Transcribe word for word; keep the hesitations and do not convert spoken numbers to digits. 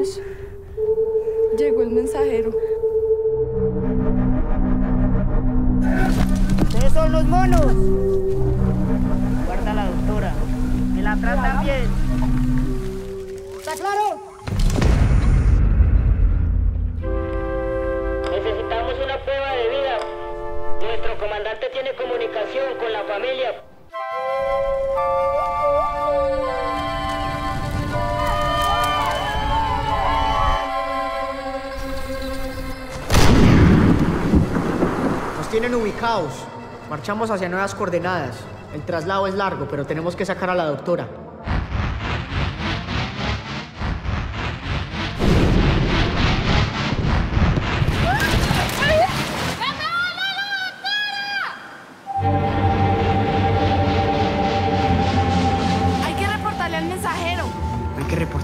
Ash, llegó el mensajero. ¡Ustedes son los monos! Guarda a la doctora. El atrás también. ¿Está claro? Necesitamos una prueba de vida. Nuestro comandante tiene comunicación con la familia. Nos tienen ubicados. Marchamos hacia nuevas coordenadas. El traslado es largo, pero tenemos que sacar a la doctora. Hay que reportarle al mensajero. Hay que reportarle.